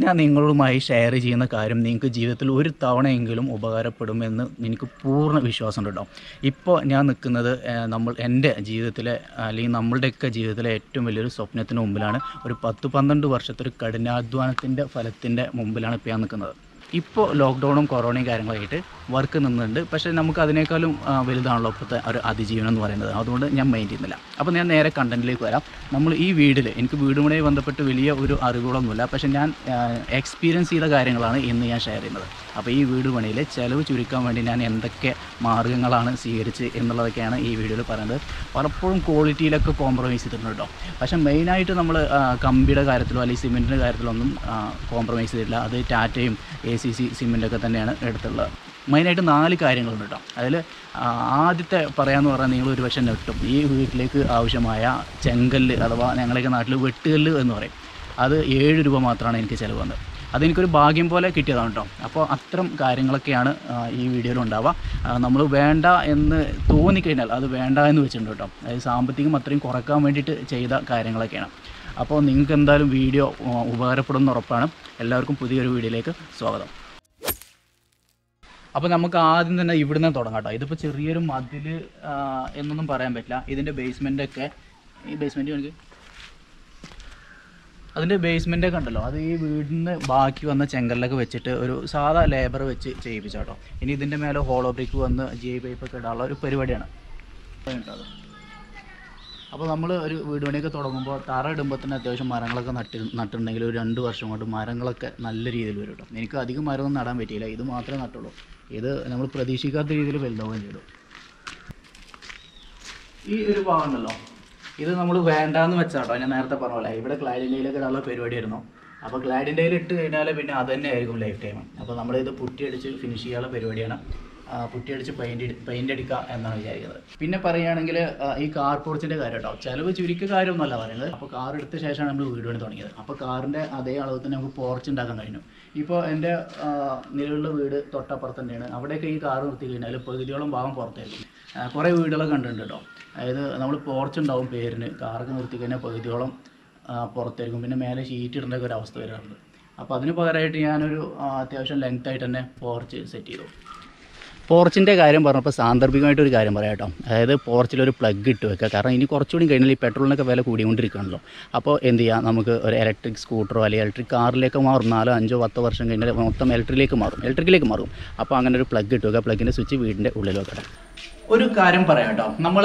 ഞാൻ നിങ്ങളുമായി ഷെയർ ചെയ്യുന്ന കാര്യം നിങ്ങൾക്ക് ജീവിതത്തിൽ ഒരു തവണയെങ്കിലും ഉപകാരപ്പെടുമെന്ന് എനിക്ക് പൂർണ്ണ വിശ്വാസമുണ്ട് കേട്ടോ. ഇപ്പോൾ ഞാൻ നിൽക്കുന്നത് എൻ്റെ ജീവിതത്തിലെ അല്ലെങ്കിൽ നമ്മളുടെയൊക്കെ ജീവിതത്തിലെ ഏറ്റവും വലിയൊരു സ്വപ്നത്തിന് മുമ്പിലാണ്. ഒരു 10-12 വർഷത്തെ ഒരു കഠിനാധ്വാനത്തിൻ്റെ ഫലത്തിൻ്റെ മുമ്പിലാണ് ഇപ്പോൾ ഞാൻ നിൽക്കുന്നത്. ഇപ്പോൾ ലോക്ക്ഡൗണും കൊറോണയും കാര്യങ്ങളായിട്ട് വർക്ക് നിന്നുണ്ട്. പക്ഷേ നമുക്ക് അതിനേക്കാളും വലുതാണല്ലോ ഇപ്പോഴത്തെ ഒരു അതിജീവനം എന്ന് പറയുന്നത്. അതുകൊണ്ട് ഞാൻ മൈൻഡ് ചെയ്യുന്നില്ല. അപ്പോൾ ഞാൻ നേരെ കണ്ടൻറ്റിലേക്ക് വരാം. നമ്മൾ ഈ വീട്ടിൽ എനിക്ക് വീടുമായി ബന്ധപ്പെട്ട് വലിയ ഒരു അറിവുകളൊന്നുമില്ല. പക്ഷേ ഞാൻ എക്സ്പീരിയൻസ് ചെയ്ത കാര്യങ്ങളാണ് ഇന്ന് ഞാൻ ഷെയർ ചെയ്യുന്നത്. അപ്പോൾ ഈ വീട് പണിയിൽ ചിലവ് ചുരുക്കാൻ വേണ്ടി ഞാൻ എന്തൊക്കെ മാർഗ്ഗങ്ങളാണ് സ്വീകരിച്ച് എന്നുള്ളതൊക്കെയാണ് ഈ വീഡിയോയിൽ പറയുന്നത്. പലപ്പോഴും ക്വാളിറ്റിയിലൊക്കെ കോംപ്രമൈസ് ചെയ്തിട്ടുണ്ട് കേട്ടോ. പക്ഷേ മെയിനായിട്ട് നമ്മൾ കമ്പിയുടെ കാര്യത്തിലോ അല്ലെങ്കിൽ സിമെൻറ്റിൻ്റെ കാര്യത്തിലൊന്നും കോംപ്രമൈസ് ചെയ്തിട്ടില്ല. അത് ടാറ്റയും ACC സിമെൻറ്റൊക്കെ തന്നെയാണ് എടുത്തുള്ളത്. മെയിനായിട്ട് 4 കാര്യങ്ങളുണ്ട് കേട്ടോ. അതിൽ ആദ്യത്തെ പറയാമെന്ന് പറഞ്ഞാൽ നിങ്ങൾ ഒരു പക്ഷേ നെട്ടും. ഈ വീട്ടിലേക്ക് ആവശ്യമായ ചെങ്കല്ല് അഥവാ ഞങ്ങളൊക്കെ നാട്ടിൽ വെട്ടുകല്ല് എന്ന് പറയും. അത് 7 രൂപ മാത്രമാണ് എനിക്ക് ചിലവ് വന്നത്. അതെനിക്കൊരു ഭാഗ്യം പോലെ കിട്ടിയതാണ് കേട്ടോ. അപ്പോൾ അത്തരം കാര്യങ്ങളൊക്കെയാണ് ഈ വീഡിയോയിൽ ഉണ്ടാവുക. നമ്മൾ വേണ്ട എന്ന് തോന്നിക്കഴിഞ്ഞാൽ അത് വേണ്ട എന്ന് വെച്ചിട്ടുണ്ട് കേട്ടോ. അതായത് സാമ്പത്തികം അത്രയും കുറക്കാൻ വേണ്ടിയിട്ട് ചെയ്ത കാര്യങ്ങളൊക്കെയാണ്. അപ്പോൾ നിങ്ങൾക്ക് എന്തായാലും വീഡിയോ ഉപകാരപ്പെടുമെന്ന് ഉറപ്പാണ്. എല്ലാവർക്കും പുതിയൊരു വീഡിയോയിലേക്ക് സ്വാഗതം. അപ്പോൾ നമുക്ക് ആദ്യം തന്നെ ഇവിടുന്ന് തുടങ്ങാം കേട്ടോ. ഇതിപ്പോൾ ചെറിയൊരു മതിൽ എന്നൊന്നും പറയാൻ പറ്റില്ല. ഇതിൻ്റെ ബേസ്മെൻറ്റൊക്കെ ഈ ബേസ്മെൻറ്റ് എനിക്ക് അതിൻ്റെ ബേസ്മെൻറ്റൊക്കെ ഉണ്ടല്ലോ, അത് ഈ വീടിന് ബാക്കി വന്ന ചെങ്കല്ലൊക്കെ വെച്ചിട്ട് ഒരു സാധാ ലേബർ വെച്ച് ചെയ്യിപ്പിച്ച കേട്ടോ. ഇനി ഇതിൻ്റെ മേലെ ഹോളോ ബ്രിക്ക് വന്ന് GI പൈപ്പൊക്കെ ഇടാനുള്ള ഒരു പരിപാടിയാണ് കേട്ടോ. അപ്പോൾ നമ്മൾ ഒരു വീട് പണിയൊക്കെ തുടങ്ങുമ്പോൾ തറ ഇടുമ്പോൾ തന്നെ അത്യാവശ്യം മരങ്ങളൊക്കെ നട്ടിട്ടുണ്ടെങ്കിൽ ഒരു 2 വർഷം കൊണ്ട് മരങ്ങളൊക്കെ നല്ല രീതിയിൽ വരും കേട്ടോ. എനിക്ക് അധികം മരമൊന്നും നടാൻ പറ്റിയില്ല. ഇത് മാത്രമേ നട്ടുള്ളൂ. ഇത് നമ്മൾ പ്രതീക്ഷിക്കാത്ത രീതിയിൽ വലുതാവുകയും ചെയ്തു. ഈ ഒരു ഭാഗം ഉണ്ടല്ലോ, ഇത് നമ്മൾ വേണ്ടാന്ന് വെച്ചാട്ടോ. ഞാൻ നേരത്തെ പറഞ്ഞ പോലെ ഇവിടെ ക്ലാഡിൻ്റെയിലൊക്കെ ഇടാനുള്ള പരിപാടിയായിരുന്നു. അപ്പോൾ ക്ലാഡിൻ്റെയിൽ ഇട്ട് കഴിഞ്ഞാൽ പിന്നെ അത് തന്നെ ആയിരിക്കും ലൈഫ് ടൈം. അപ്പോൾ നമ്മളിത് പുട്ടിയടിച്ച് ഫിനിഷ് ചെയ്യാനുള്ള പരിപാടിയാണ്. പുട്ടിയടിച്ച് പെയിൻ്റ് അടിക്കുക എന്നാണ് വിചാരിക്കുന്നത്. പിന്നെ പറയുകയാണെങ്കിൽ ഈ കാർ പോർച്ചിൻ്റെ കാര്യം കേട്ടോ. ചിലവ് ചുരുക്കിയ കാര്യമൊന്നുമല്ല പറയുന്നത്. അപ്പോൾ കാർ എടുത്ത ശേഷമാണ് നമ്മൾ വീട് പണി തുടങ്ങിയത്. അപ്പോൾ കാറിൻ്റെ അതേ അളവ് തന്നെ നമുക്ക് പോർച്ച് ഉണ്ടാക്കാൻ കഴിഞ്ഞു. ഇപ്പോൾ എൻ്റെ നിലവിലുള്ള വീട് തൊട്ടപ്പുറത്ത് തന്നെയാണ്. അവിടെയൊക്കെ ഈ കാർ നിർത്തി കഴിഞ്ഞാൽ പകുതിയോളം ഭാഗം പുറത്തായിരിക്കും. കുറേ വീടുകളൊക്കെ കണ്ടിട്ടുണ്ട് കേട്ടോ. അതായത് നമ്മൾ പോർച്ച് ഉണ്ടാവും പേരിന്, കാറൊക്കെ നിർത്തി കഴിഞ്ഞാൽ പകുതിയോളം പുറത്തായിരിക്കും. പിന്നെ മേലെ ഷീറ്റ് ഇടേണ്ട ഒരു അവസ്ഥ വരാറുണ്ട്. അപ്പോൾ അതിന് പകരമായിട്ട് ഞാനൊരു അത്യാവശ്യം ലെങ്ത്തായിട്ട് തന്നെ പോർച്ച് സെറ്റ് ചെയ്തു. പോർച്ചിൻ്റെ കാര്യം പറഞ്ഞപ്പോൾ സാന്ദർഭികമായിട്ടൊരു കാര്യം പറയാം കേട്ടോ. അതായത് പോർച്ചിലൊരു പ്ലഗ് ഇട്ട് വെക്കുക. കാരണം ഇനി കുറച്ചുകൂടി കഴിഞ്ഞാൽ ഈ പെട്രോളിനൊക്കെ വില കൂടിക്കൊണ്ടിരിക്കുകയാണല്ലോ. അപ്പോൾ എന്ത് ചെയ്യുക, നമുക്ക് ഒരു ഇലക്ട്രിക് സ്കൂട്ടറോ അല്ലെങ്കിൽ ഇലക്ട്രിക് കാറിലേക്ക് മാറും. 4, 5, 10 വർഷം കഴിഞ്ഞാൽ മൊത്തം ഇലക്ട്രിക്കിലേക്ക് മാറും. അപ്പോൾ അങ്ങനെ ഒരു പ്ലഗ് ഇട്ട് വെക്കുക. പ്ലഗിൻ്റെ സ്വിച്ച് വീടിൻ്റെ ഉള്ളിൽ വെക്കട്ടെ. ഒരു കാര്യം പറയാം കേട്ടോ. നമ്മൾ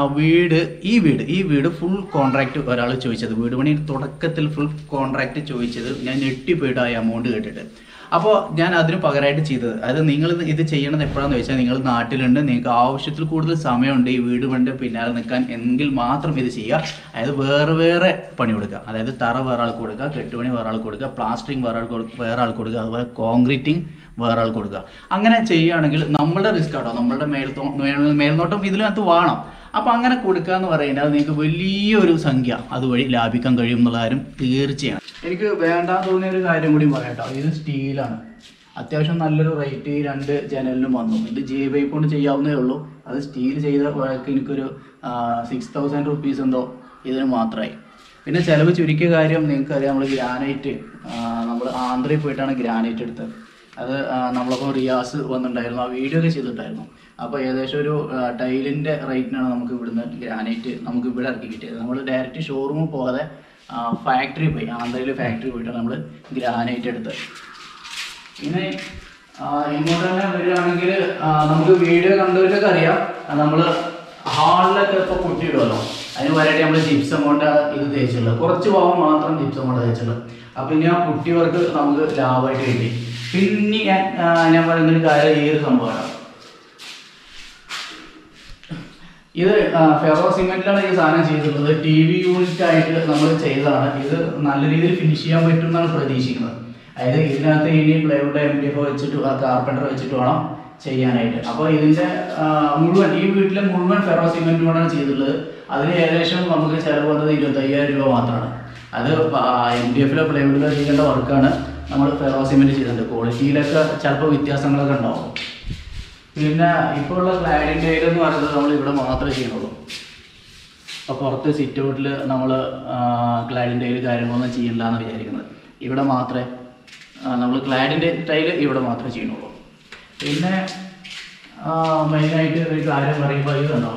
ഈ വീട് ഫുൾ കോൺട്രാക്റ്റ് ഒരാൾ ചോദിച്ചത്, വീട് പണി തുടക്കത്തിൽ ഫുൾ കോൺട്രാക്റ്റ് ചോദിച്ചത് ഞാൻ ഞെട്ടിപ്പോയിട്ട് ആ എമൗണ്ട് കേട്ടിട്ട്. അപ്പോൾ ഞാൻ അതിന് പകരമായിട്ട് ചെയ്തത്, അതായത് നിങ്ങൾ ഇത് ചെയ്യണത് എപ്പോഴാണെന്ന് വെച്ചാൽ നിങ്ങൾ നാട്ടിലുണ്ട്, നിങ്ങൾക്ക് ആവശ്യത്തിൽ കൂടുതൽ സമയമുണ്ട് ഈ വീട് പണിൻ്റെ പിന്നാലെ നിൽക്കാൻ എങ്കിൽ മാത്രം ഇത് ചെയ്യുക. അതായത് വേറെ പണി കൊടുക്കുക. അതായത് തറ വേറെ ആൾക്ക് കൊടുക്കുക, കെട്ടുപണി വേറെ ആൾക്ക് കൊടുക്കുക, പ്ലാസ്റ്ററിങ് വേറെ ആൾക്ക് കൊടുക്കുക, അതുപോലെ കോൺക്രീറ്റിങ് വേറെ ആൾക്ക് കൊടുക്കുക. അങ്ങനെ ചെയ്യുകയാണെങ്കിൽ നമ്മളുടെ റിസ്ക് ആട്ടോ, നമ്മളുടെ മേൽനോട്ടം ഇതിനകത്ത് വേണം. അപ്പോൾ അങ്ങനെ കൊടുക്കുക എന്ന് പറയുന്നത് നിങ്ങൾക്ക് വലിയൊരു സംഖ്യ അതുവഴി ലാഭിക്കാൻ കഴിയും എന്നുള്ള കാര്യം തീർച്ചയാണ്. എനിക്ക് വേണ്ടാന്ന് തോന്നിയ ഒരു കാര്യം കൂടി പറയാം കേട്ടോ. ഇത് സ്റ്റീലാണ്. അത്യാവശ്യം നല്ലൊരു റേറ്റ് ഈ 2 ജനലിനും വന്നു. ഇത് GI പൈപ്പ് കൊണ്ട് ചെയ്യാവുന്നേ ഉള്ളൂ. അത് സ്റ്റീൽ ചെയ്ത വഴക്ക് എനിക്കൊരു 6000 റുപ്പീസ് എന്തോ ഇതിന് മാത്രമായി. പിന്നെ ചിലവ് ചുരുക്കിയ കാര്യം നിങ്ങൾക്കറിയാം, നമ്മൾ ഗ്രാനൈറ്റ് നമ്മൾ ആന്ധ്രയിൽ പോയിട്ടാണ് ഗ്രാനൈറ്റ് എടുത്തത്. അത് നമ്മളപ്പോൾ റിയാസ് വന്നിട്ടുണ്ടായിരുന്നു, ആ വീഡിയോ ഒക്കെ ചെയ്തിട്ടുണ്ടായിരുന്നു. അപ്പോൾ ഏകദേശം ഒരു ടൈലിൻ്റെ റേറ്റിനാണ് നമുക്ക് ഇവിടുന്ന് ഗ്രാനൈറ്റ് നമുക്ക് ഇവിടെ ഇറക്കി കിട്ടിയത്. നമ്മൾ ഡയറക്റ്റ് ഷോറൂമിൽ പോകാതെ ഫാക്ടറി പോയി, ആന്ധ്രയിൽ ഫാക്ടറി പോയിട്ടാണ് നമ്മൾ ഗ്രാനൈറ്റ് എടുത്തത്. പിന്നെ ഇങ്ങോട്ട് തന്നെ വരികയാണെങ്കിൽ നമുക്ക് വീഡിയോ കണ്ടവർക്കൊക്കെ അറിയാം, നമ്മൾ ഹാളിലൊക്കെ ഇപ്പോൾ കുട്ടിയിടുമല്ലോ, അതിന് വരായിട്ട് നമ്മൾ ജിപ്സം കൊണ്ട് ഇത് തേച്ചിട്ടുള്ളത്. കുറച്ച് ഭാഗം മാത്രം ജിപ്സം കൊണ്ട് തേച്ചിട്ടുള്ളത്. അപ്പോൾ ഇനി ആ കുട്ടി വർക്ക് നമുക്ക് ലാഭമായിട്ട് കിട്ടി. പിന്നെ ഞാൻ പറയുന്നൊരു കാര്യം, ഈ ഒരു സംഭവമാണ്, ഇത് ഫെറോ സിമെന്റിലാണ് ഈ സാധനം ചെയ്തിട്ടുള്ളത്. TV യൂണിറ്റ് ആയിട്ട് നമ്മൾ ചെയ്തതാണ്. ഇത് നല്ല രീതിയിൽ ഫിനിഷ് ചെയ്യാൻ പറ്റും എന്നാണ് പ്രതീക്ഷിക്കുന്നത്. അതായത് ഇതിനകത്ത് ഇനി പ്ലൈവുഡ് MDF വെച്ചിട്ട് കാർപ്പൻറ്റർ വെച്ചിട്ട് വേണം ചെയ്യാനായിട്ട്. അപ്പോൾ ഇതിൻ്റെ ഈ വീട്ടിലെ മുഴുവൻ ഫെറോ സിമെന്റ് കൊണ്ടാണ് ചെയ്തിട്ടുള്ളത്. അതിന് ഏകദേശം നമുക്ക് ചിലവ് വന്നത് 25,000 രൂപ മാത്രമാണ്. അത് MDFലോ പ്ലൈവുഡിലോ ചെയ്യേണ്ട വർക്കാണ് നമ്മൾ ഫെറോ സിമെന്റ് ചെയ്തിട്ടുണ്ട്. ക്വാളിറ്റിയിലൊക്കെ ചിലപ്പോൾ വ്യത്യാസങ്ങളൊക്കെ ഉണ്ടാവും. പിന്നെ ഇപ്പോൾ ഉള്ള ക്ലാഡിൻ്റെ എന്ന് പറയുന്നത് നമ്മൾ ഇവിടെ മാത്രമേ ചെയ്യുന്നുള്ളൂ. അപ്പോൾ പുറത്ത് സിറ്റ് ഔട്ടിൽ നമ്മൾ ക്ലാഡിൻ്റെ കാര്യങ്ങളൊന്നും ചെയ്യില്ല എന്ന് വിചാരിക്കുന്നത്. ഇവിടെ മാത്രമേ നമ്മൾ ക്ലാഡിൻ്റെ ടൈല് ഇവിടെ മാത്രമേ ചെയ്യുന്നുള്ളൂ. പിന്നെ മെയിനായിട്ട് ഒരു കാര്യം പറയുമ്പോൾ ഇത് കണ്ടോ,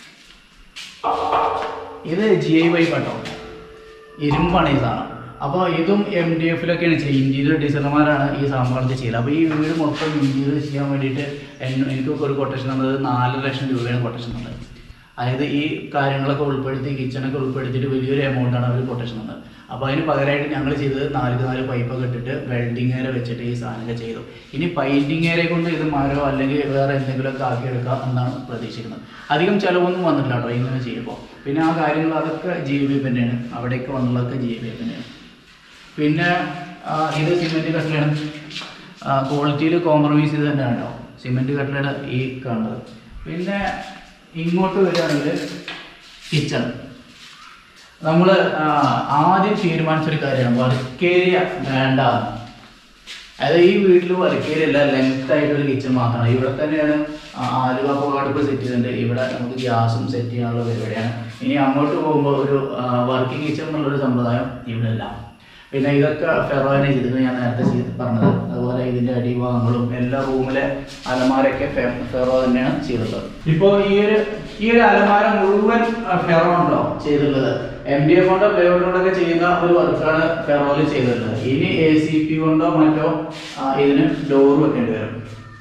ഇത് GI പൈപ്പ് കേട്ടോ, ഇരുമ്പാണ് ഈ സാധനം. അപ്പോൾ ഇതും MDFിലൊക്കെയാണ് ചെയ്യുക. ഇൻറ്റീരിയർ ഡിസൈനർമാരാണ് ഈ സംഭവം ചെയ്യുന്നത്. അപ്പോൾ ഈ വീട് മൊത്തം ഇൻറ്റീരിയർ ചെയ്യാൻ വേണ്ടിയിട്ട് എനിക്കൊക്കെ ഒരു കൊട്ടേഷൻ തന്നത് 4 ലക്ഷം രൂപയാണ് കൊട്ടേഷൻ തന്നത്. അതായത് ഈ കാര്യങ്ങളൊക്കെ ഉൾപ്പെടുത്തി കിച്ചണൊക്കെ ഉൾപ്പെടുത്തിയിട്ട് വലിയൊരു എമൗണ്ടാണ് അവർ കൊട്ടേഷൻ തന്നത്. അപ്പോൾ അതിന് പകരമായിട്ട് ഞങ്ങൾ ചെയ്തത് 4 പൈപ്പൊക്കെ ഇട്ടിട്ട് വെൽഡിങ് ഏര വെച്ചിട്ട് ഈ സാധനമൊക്കെ ചെയ്തു. ഇനി പെയിൻറ്റിങ് ഏരെ കൊണ്ട് ഇത് മരോ അല്ലെങ്കിൽ വേറെ എന്തെങ്കിലുമൊക്കെ ആക്കിയെടുക്കാം എന്നാണ് പ്രതീക്ഷിക്കുന്നത്. അധികം ചിലവൊന്നും വന്നിട്ടില്ല കേട്ടോ ഇങ്ങനെ ചെയ്യുമ്പോൾ. പിന്നെ ആ കാര്യങ്ങൾ അതൊക്കെ GI തന്നെയാണ്, അവിടേക്ക് വന്നുള്ളതൊക്കെ GI തന്നെയാണ്. പിന്നെ ഇത് സിമെൻറ്റ് കട്ടിലാണ്, ക്വാളിറ്റിയിൽ കോംപ്രമൈസ് ചെയ്ത് തന്നെയാണ് കേട്ടോ സിമെൻറ്റ് കട്ടിലയുടെ ഈ കാണുന്നത്. പിന്നെ ഇങ്ങോട്ട് വരികയാണെങ്കിൽ കിച്ചൺ, നമ്മൾ ആദ്യം തീരുമാനിച്ചൊരു കാര്യമാണ് വർക്ക് ഏരിയ വേണ്ട. അതായത് ഈ വീട്ടിൽ വർക്ക് ഏരിയ അല്ല, ലെങ്ത് ആയിട്ടൊരു കിച്ചൺ മാത്രമാണ്. ഇവിടെ തന്നെയാണ് ആലുവ പുകടുപ്പ് സെറ്റ് ചെയ്തിട്ടുണ്ട്. ഇവിടെ നമുക്ക് ഗ്യാസും സെറ്റ് ചെയ്യാനുള്ള പരിപാടിയാണ്. ഇനി അങ്ങോട്ട് പോകുമ്പോൾ ഒരു വർക്കിംഗ് കിച്ചൺ എന്നുള്ളൊരു സമ്പ്രദായം ഇവിടെ ഇല്ല. പിന്നെ ഇതൊക്കെ ഫെറോനെ ചെയ്തത് ഞാൻ നേരത്തെ പറഞ്ഞത്. അതുപോലെ ഇതിൻ്റെ അടിഭാഗങ്ങളും എല്ലാ റൂമിലെ അലമാരയൊക്കെ ഫെറോ തന്നെയാണ് ചെയ്തിട്ടുള്ളത്. ഇപ്പോൾ ഈ ഒരു അലമാര മുഴുവൻ ഫെറോ ഉണ്ടോ ചെയ്തിട്ടുള്ളത്. MDF കൊണ്ടോ പ്ലൈവുഡ് കൊണ്ടൊക്കെ ചെയ്യുന്ന ഒരു വർക്കാണ് ഫെറോയിൽ ചെയ്തിട്ടുള്ളത്. ഇനി ACP കൊണ്ടോ മറ്റോ ഇതിന് ഡോർ വെക്കേണ്ടി വരും.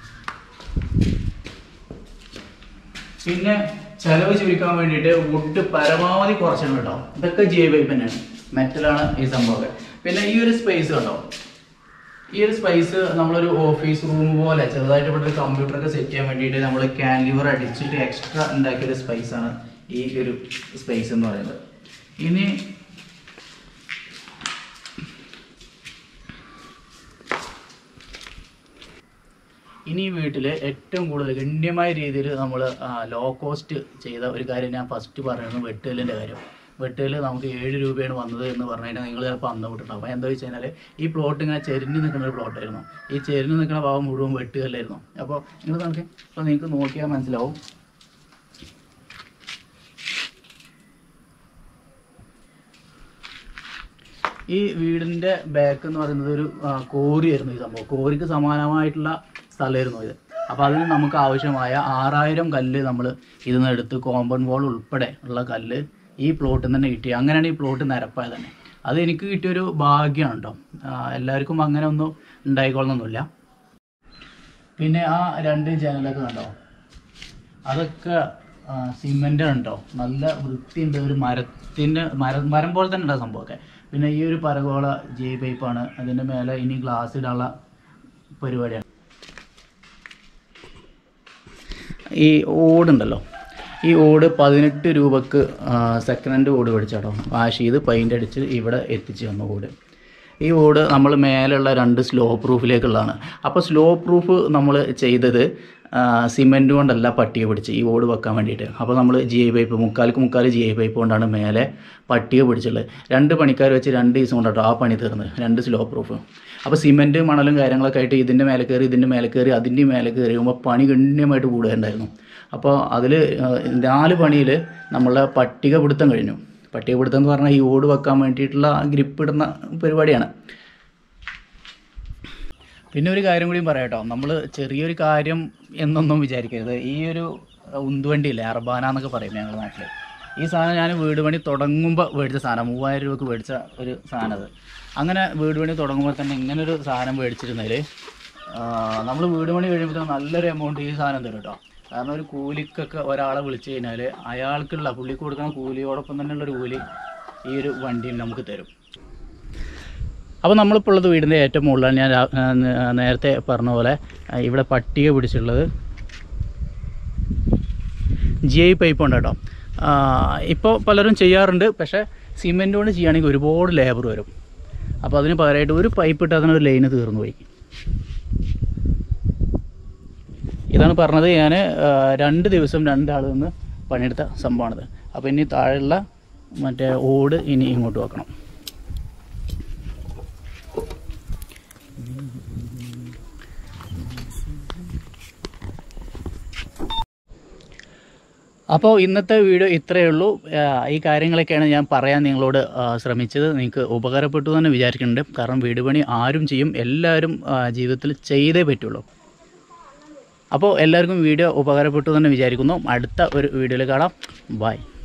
പിന്നെ ചെലവ് ചുരുക്കാൻ വേണ്ടിയിട്ട് വുഡ് പരമാവധി കുറച്ചിട്ടുണ്ട് കേട്ടോ. ഇതൊക്കെ GI പൈപ്പ് തന്നെയാണ്, മെറ്റലാണ് ഈ സംഭവമൊക്കെ. പിന്നെ ഈ ഒരു സ്പേസ് കണ്ടോ, ഈ ഒരു സ്പേസ് നമ്മളൊരു ഓഫീസ് റൂം പോലെ ചെറുതായിട്ട് ഇവിടെ ഒരു കമ്പ്യൂട്ടറൊക്കെ സെറ്റ് ചെയ്യാൻ വേണ്ടിയിട്ട് നമ്മൾ ക്യാൻലിവർ അടിച്ചിട്ട് എക്സ്ട്രാ ഉണ്ടാക്കിയൊരു സ്പേസാണ് ഈ ഒരു സ്പേസ് എന്ന് പറയുന്നത്. ഇനി വീട്ടിൽ ഏറ്റവും കൂടുതൽ ഗണ്യമായ രീതിയിൽ നമ്മൾ ലോ കോസ്റ്റ് ചെയ്ത ഒരു കാര്യം ഞാൻ ഫസ്റ്റ് പറയുന്നത് വെട്ടുകല്ലിൻ്റെ കാര്യം. വെട്ടുകൽ നമുക്ക് 7 രൂപയാണ് വന്നത് എന്ന് പറഞ്ഞു കഴിഞ്ഞാൽ നിങ്ങൾ ചിലപ്പോൾ അന്ന് വിട്ടിട്ടുണ്ടാവും. അപ്പോൾ എന്താ വെച്ച് കഴിഞ്ഞാൽ ഈ പ്ലോട്ട് ഇങ്ങനെ ചെരിഞ്ഞ് നിൽക്കുന്ന ഒരു പ്ലോട്ടായിരുന്നു. ഈ ചെരിഞ്ഞ് നിൽക്കുന്ന ഭാഗം മുഴുവൻ വെട്ടുകല്ലായിരുന്നു. അപ്പോൾ നിങ്ങൾ നമുക്ക് ഇപ്പോൾ നിങ്ങൾക്ക് നോക്കിയാൽ മനസ്സിലാവും. ഈ വീടിൻ്റെ ബാക്ക് എന്ന് പറയുന്നത് ഒരു കോറിയായിരുന്നു ഈ സംഭവം. കോറിക്ക് സമാനമായിട്ടുള്ള സ്ഥലമായിരുന്നു ഇത്. അപ്പോൾ അതിന് നമുക്ക് ആവശ്യമായ 6000 കല്ല് നമ്മൾ ഇതിന്ന് എടുത്ത് കോമ്പൗണ്ട് വാൾ ഉൾപ്പെടെ ഉള്ള കല്ല് ഈ പ്ലോട്ടിൽ തന്നെ കിട്ടി. അങ്ങനെയാണ് ഈ പ്ലോട്ട് നിരപ്പായത് തന്നെ. അത് എനിക്ക് കിട്ടിയൊരു ഭാഗ്യമാണ് കേട്ടോ. എല്ലാവർക്കും അങ്ങനെ ഒന്നും ഉണ്ടായിക്കൊള്ളണമെന്നില്ല. പിന്നെ ആ 2 ജനലൊക്കെ കണ്ടോ, അതൊക്കെ സിമെൻ്റ് ഉണ്ടോ, നല്ല വൃത്തിയുണ്ട്. ഒരു മരം പോലെ തന്നെ ഉണ്ടാകും സംഭവമൊക്കെ. പിന്നെ ഈ ഒരു പരകോള GI പൈപ്പാണ്. അതിൻ്റെ മേലെ ഇനി ഗ്ലാസ് ഇടാനുള്ള പരിപാടിയാണ്. ഈ ഓടുണ്ടല്ലോ, ഈ ഓട് 18 രൂപക്ക് സെക്കൻഡ് ഹാൻഡ് ഓട് മേടിച്ചാട്ടോ. വാഷ് ചെയ്ത് പെയിൻ്റ് അടിച്ച് ഇവിടെ എത്തിച്ച് തന്ന ഓട്. ഈ ഓട് നമ്മൾ മേലുള്ള 2 സ്ലോ പ്രൂഫിലേക്കുള്ളതാണ്. അപ്പോൾ സ്ലോ പ്രൂഫ് നമ്മൾ ചെയ്തത് സിമെൻറ്റ് കൊണ്ടല്ല പട്ടിക പിടിച്ച് ഈ ഓട് വെക്കാൻ വേണ്ടിയിട്ട്. അപ്പോൾ നമ്മൾ GI പൈപ്പ് 3/4 GI പൈപ്പ് കൊണ്ടാണ് മേലെ പട്ടിക പിടിച്ചുള്ളത്. 2 പണിക്കാർ വെച്ച് 2 ദിവസം കൊണ്ടാട്ടോ ആ പണി തീർന്ന്. 2 സ്ലോ പ്രൂഫ്. അപ്പോൾ സിമെൻറ്റ് മണലും കാര്യങ്ങളൊക്കെ ആയിട്ട് ഇതിൻ്റെ മേലെ കയറി അതിൻ്റെ മേലെ കയറിയുമ്പോൾ പണി ഗണ്യമായിട്ട് കൂടുകയുണ്ടായിരുന്നു. അപ്പോൾ അതിൽ 4 പണിയിൽ നമ്മളെ പട്ടിക പിടുത്തം കഴിഞ്ഞു. പട്ടിക പിടുത്തം എന്ന് പറഞ്ഞാൽ ഈ ഓട് വെക്കാൻ വേണ്ടിയിട്ടുള്ള ഗ്രിപ്പ് ഇടുന്ന പരിപാടിയാണ്. പിന്നെ ഒരു കാര്യം കൂടിയും പറയാം കേട്ടോ, നമ്മൾ ചെറിയൊരു കാര്യം എന്നൊന്നും വിചാരിക്കരുത്. ഈ ഒരു ഉന്തുവണ്ടിയില്ലേ, അർബാന എന്നൊക്കെ പറയും ഞങ്ങളുടെ നാട്ടിൽ. ഈ സാധനം ഞാൻ വീട് പണി തുടങ്ങുമ്പോൾ മേടിച്ച സാധനം, 3000 രൂപക്ക് മേടിച്ച ഒരു സാധനം. അത് അങ്ങനെ വീട് പണി തുടങ്ങുമ്പോൾ തന്നെ ഇങ്ങനൊരു സാധനം മേടിച്ചിരുന്നതിൽ നമ്മൾ വീട് പണി കഴിയുമ്പോൾ നല്ലൊരു എമൗണ്ട് ഈ സാധനം തരും കേട്ടോ. കാരണം ഒരു കൂലിക്കൊക്കെ ഒരാളെ വിളിച്ചു കഴിഞ്ഞാൽ അയാൾക്കുള്ള പുള്ളിക്ക് കൊടുക്കുന്ന കൂലിയോടൊപ്പം തന്നെയുള്ളൊരു കൂലി ഈ ഒരു വണ്ടിയിൽ നമുക്ക് തരും. അപ്പോൾ നമ്മളിപ്പോൾ ഉള്ളത് വീടിൻ്റെ ഏറ്റവും മുകളിലാണ്. ഞാൻ നേരത്തെ പറഞ്ഞ പോലെ ഇവിടെ പട്ടിക പിടിച്ചിട്ടുള്ളത് GI പൈപ്പ് ഉണ്ട് കേട്ടോ. ഇപ്പോൾ പലരും ചെയ്യാറുണ്ട്. പക്ഷേ സിമെൻറ്റ് കൊണ്ട് ചെയ്യുകയാണെങ്കിൽ ഒരുപാട് ലേബർ വരും. അപ്പോൾ അതിന് പകരമായിട്ട് ഒരു പൈപ്പ് ഇട്ട് അതിനൊരു ലൈന് തീർന്നു പോയി. ഇതാണ് പറഞ്ഞത്. ഞാൻ 2 ദിവസം 2 ആൾ നിന്ന് പണിയെടുത്ത സംഭവമാണിത്. അപ്പോൾ ഇനി താഴെയുള്ള മറ്റേ ഓട് ഇനി ഇങ്ങോട്ട് വെക്കണം. അപ്പോൾ ഇന്നത്തെ വീഡിയോ ഇത്രയേ ഉള്ളൂ. ഈ കാര്യങ്ങളൊക്കെയാണ് ഞാൻ പറയാൻ നിങ്ങളോട് ശ്രമിച്ചത്. നിങ്ങൾക്ക് ഉപകാരപ്പെട്ടു തന്നെ വിചാരിക്കുന്നുണ്ട്. കാരണം വീട് പണി ആരും ചെയ്യും, എല്ലാവരും ജീവിതത്തിൽ ചെയ്തേ പറ്റുള്ളൂ. അപ്പോൾ എല്ലാവർക്കും വീഡിയോ ഉപകാരപ്പെട്ടു തന്നെ വിചാരിക്കുന്നു. അടുത്ത ഒരു വീഡിയോയിൽ കാണാം. ബൈ.